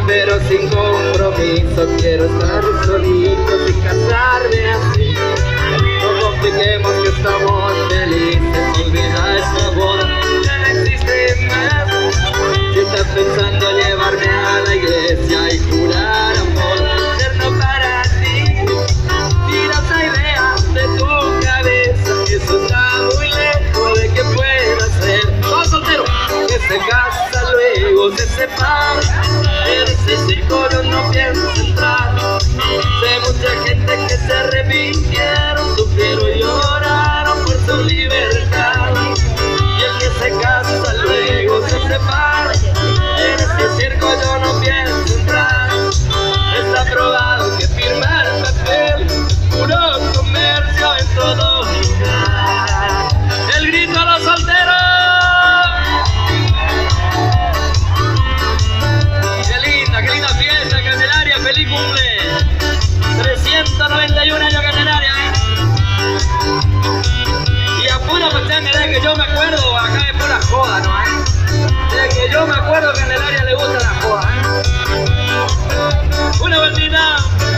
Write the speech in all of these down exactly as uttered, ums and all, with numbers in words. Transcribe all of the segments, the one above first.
pero sin compromiso. Quiero estar solito sin casarme así. No compliquemos que estamos felices. Olvida esta boda, ya no existe más. Si estás pensando llevarme a la iglesia y jurar amor eterno para ti, tira esa idea de tu cabeza, que eso está muy lejos de que pueda ser. Todo soltero que se casa luego se separa. En ese círculo no pienso entrar. Sé mucha gente que se arrepintieron, sufrieron y lloraron por su libertad. Y el que se casa luego se separa. En este circo yo no pienso entrar. Está probado que firmar papel es puro comercio en todo lugar. El grito a los solteros. Qué linda, qué linda fiesta, Candelaria. Feliz cumple. trescientos noventa y uno años, Candelaria. Y a pura pachanga, que yo me acuerdo, acá es pura joda, ¿no? ¿Eh? De que yo me acuerdo que a Candelaria le gusta la joda, ¿eh? Una vueltita.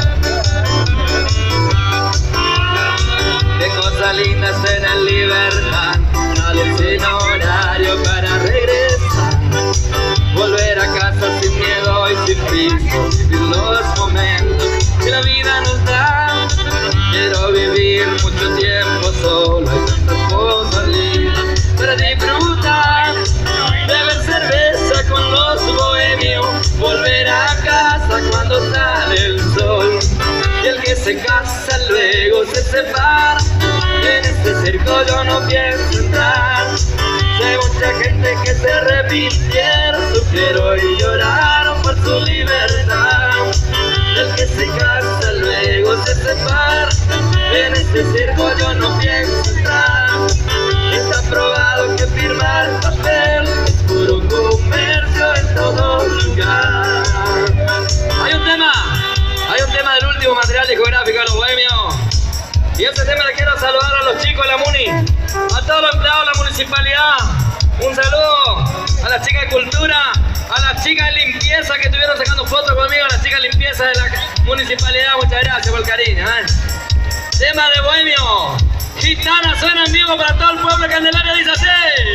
Qué cosa linda es tener libertad, salir sin horario para regresar, volver a casa sin miedo y sin piso, vivir los momentos que la vida nos da. Quiero vivir mucho tiempo solo, hay tantas cosas lindas para disfrutar. Beber cerveza con los bohemios, volver a casa cuando sale el sol. Y el que se casa luego se separa. En este circo yo no pienso entrar. Sé mucha gente que se arrepintieron, sufrieron y lloraron por su libertad. Y el que se casa luego se separa. En este circo yo no pienso entrar. Está probado que firmar papel es puro comercio en todo lugar. Hay un tema, hay un tema del último material discográfico de Los Bohemios. Y este tema le quiero saludar a los chicos de la Muni, a todos los empleados de la municipalidad. Un saludo a las chicas de cultura, a las chicas de limpieza que estuvieron sacando fotos conmigo, a las chicas de limpieza de la municipalidad. Muchas gracias por el cariño, ¿eh? Tema de Bohemio. Gitana suena en vivo para todo el pueblo de Candelaria, dice así.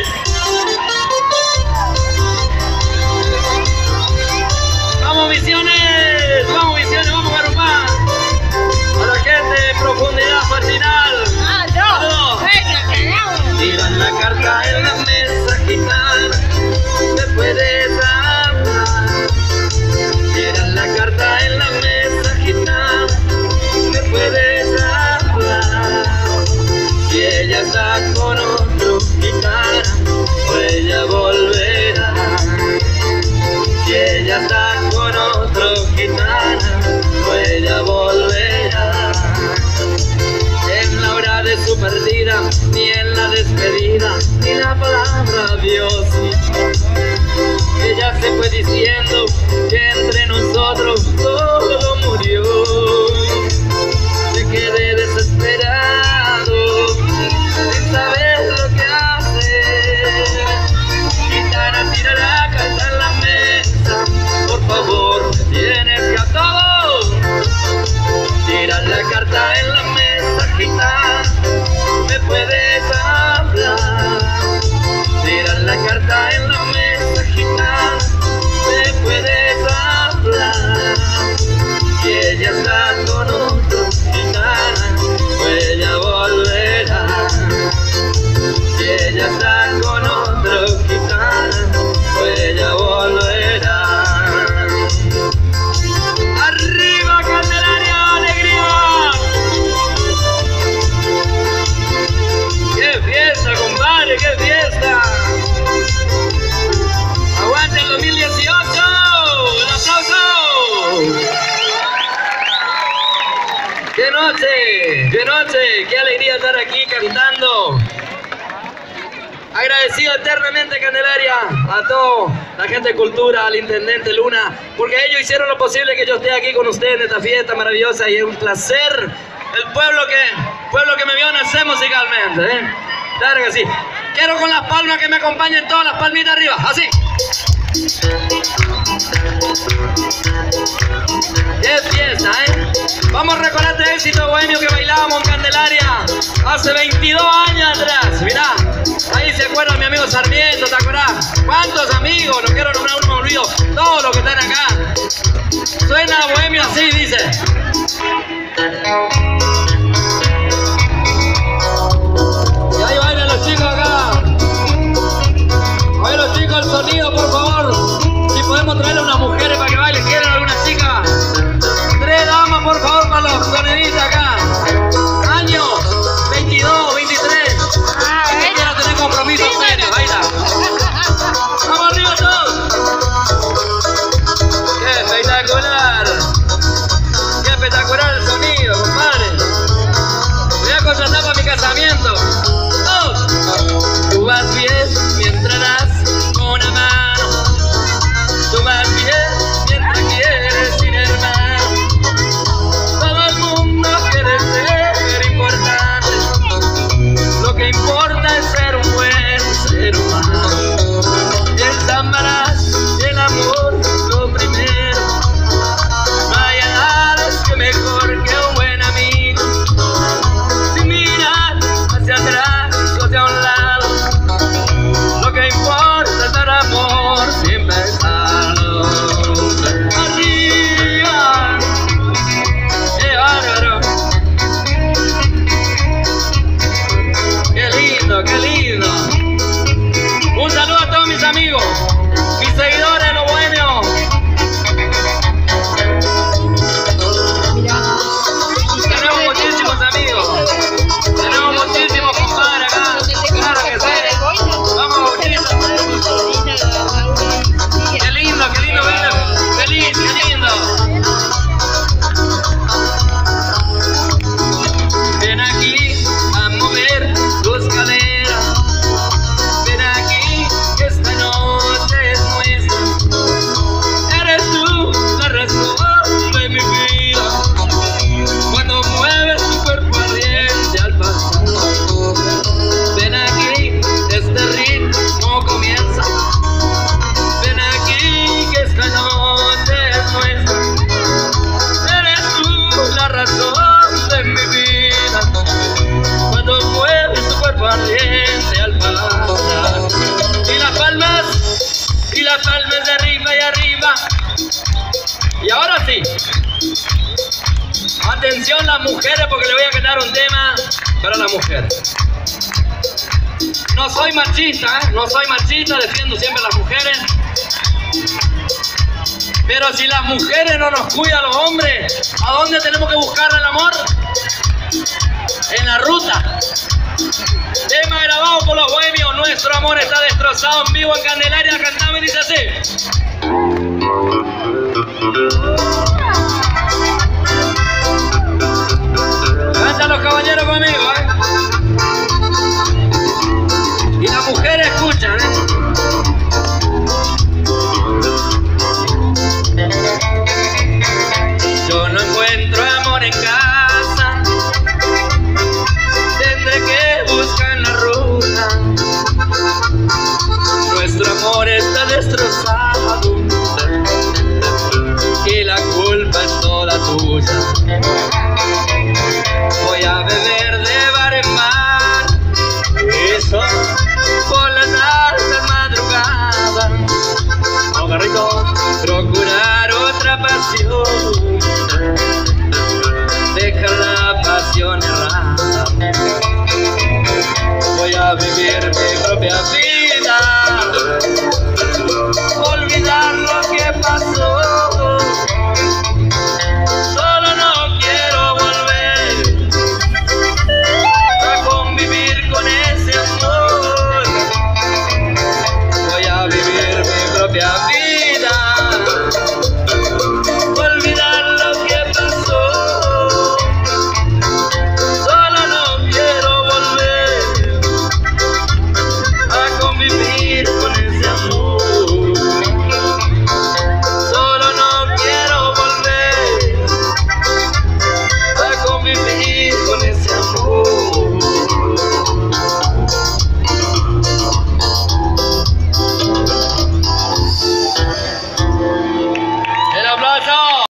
Vamos Misiones, vamos Misiones, vamos Garupá. A la gente de profundidad marginal. Tiran la carta en la mesa, gitana, me puedes hablar. Tiran la carta en la mesa, gitana, me puedes hablar. Si ella está con otro, gitana, o ella volverá. Si ella está con otro, gitana, o ella volverá. En la hora de su partida, ni en la despedida, ni la palabra adiós. Ella se fue diciendo que entre nosotros todo murió. Me quedé desesperado sin saber lo que hacer. Gitana, tira la carta en la mesa, por favor, me tienes que a todos. Tira la carta en la mesa, gitana, me puedes hablar. Tira la carta en la mesa, gitana, me puedes hablar. Si ella está con otro, gitana, o ella volverá. Si ella está con otro, gitana, o ella volverá. ¡Arriba, Candelaria, alegría! ¡Qué fiesta, compadre, qué fiesta! ¡Aguante el dos mil dieciocho! ¡Un aplauso! ¡Qué noche! ¡Qué noche! ¡Qué alegría estar aquí cantando! Agradecido eternamente, Candelaria, a toda la gente de cultura, al intendente Luna, porque ellos hicieron lo posible que yo esté aquí con ustedes en esta fiesta maravillosa, y es un placer. El pueblo que, pueblo que me vio nacer musicalmente, ¿eh? Claro que sí. Quiero con las palmas que me acompañen, todas las palmitas arriba, así. ¡Qué fiesta, eh! Vamos a recordar este éxito bohemio que bailábamos en Candelaria hace veintidós años atrás. Mirá, ahí se acuerda mi amigo Sarmiento, ¿te acordás? ¿Cuántos amigos? No quiero nombrar uno, me olvido. Todos los que están acá. Suena bohemio así, dice. Y ahí bailan los chicos acá. A ver los chicos, el sonido, por favor. Si podemos traerle a unas mujeres para que bailen. ¿Quieren alguna chica? Tres damas, por favor, para los sonidistas acá. Año veintidós, veintitrés. Que quieran tener compromisos serios. Ahí está. ¡Vamos arriba todos! ¡Qué espectacular! ¡Qué espectacular el sonido, compadre! Voy a contratar para mi casamiento. ¡Oh! Tú vas bien mientras das una mano. Tú vas bien mientras quieres sin hermano. Todo el mundo quiere ser importante. Lo que importa es ser un buen ser humano. Ensambarás el amor lo primero. No hay nada que mejor que un buen amigo. Sin mirar hacia atrás o hacia un lado. Lo que importa es dar amor sin pensarlo. Arriba, qué bárbaro. Qué lindo, qué lindo. Un saludo a todos mis amigos, mis seguidores, los bohemios. Tenemos muchísimos amigos. Tenemos muchísimos compadres acá. Claro que sí. Vamos, bonito. Qué lindo, qué lindo verlo. Feliz, qué lindo. Ven aquí a mover tus caderas. Ven aquí que esta noche es nuestra. Eres tú la razón de mi vida. Cuando mueves tu cuerpo ardiente al pasar. Ven aquí, este ritmo comienza. Ven aquí que esta noche es nuestra. Eres tú la razón de mi vida. Cuando mueves tu cuerpo ardiente al pasar. Y las palmas, y las palmas de arriba y arriba. Y ahora sí. Atención las mujeres porque le voy a cantar un tema para las mujeres. No soy machista, ¿eh? No soy machista, defiendo siempre a las mujeres. Pero si las mujeres no nos cuidan los hombres, ¿a dónde tenemos que buscar el amor? En la ruta. Tema grabado por los bohemios. Nuestro amor está destrozado en vivo en Candelaria. Cantame y dice así. Cantan los caballeros conmigo, ¿eh? Y las mujeres escuchan, ¿eh? Yo no encuentro amor en casa. Tendré que buscar en la ruta. Nuestro amor está destrozado y la culpa es toda tuya. Voy a beber de bar en bar, eso por las altas madrugadas. Vamos, carrito. Procurar otra pasión, dejar la pasión errada. Voy a vivir mi propia vida, olvidar lo que pasó.